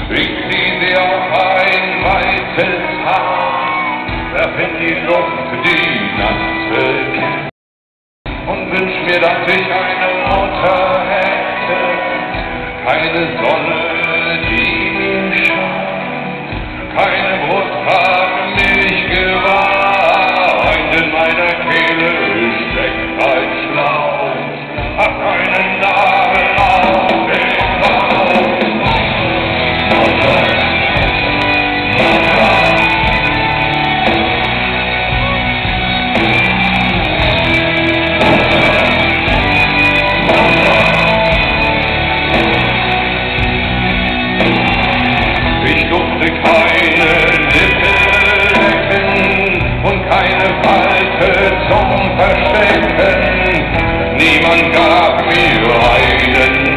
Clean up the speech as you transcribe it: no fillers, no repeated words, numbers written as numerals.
Ich zieh sie auf ein weißes Haar, werf in die Luft die nasse Kiss und wünsch mir, dass ich eine Mutter hätte, keine Sonne, die mir scheint, keine Brusthaare, Milchgewahr, in meiner Kehle steckt ein Schlauch, hab keinen Namen auf dem Bauch. Ich durfte keine Lippe lecken und keine Falte zum Verstecken. Niemand gab mir einen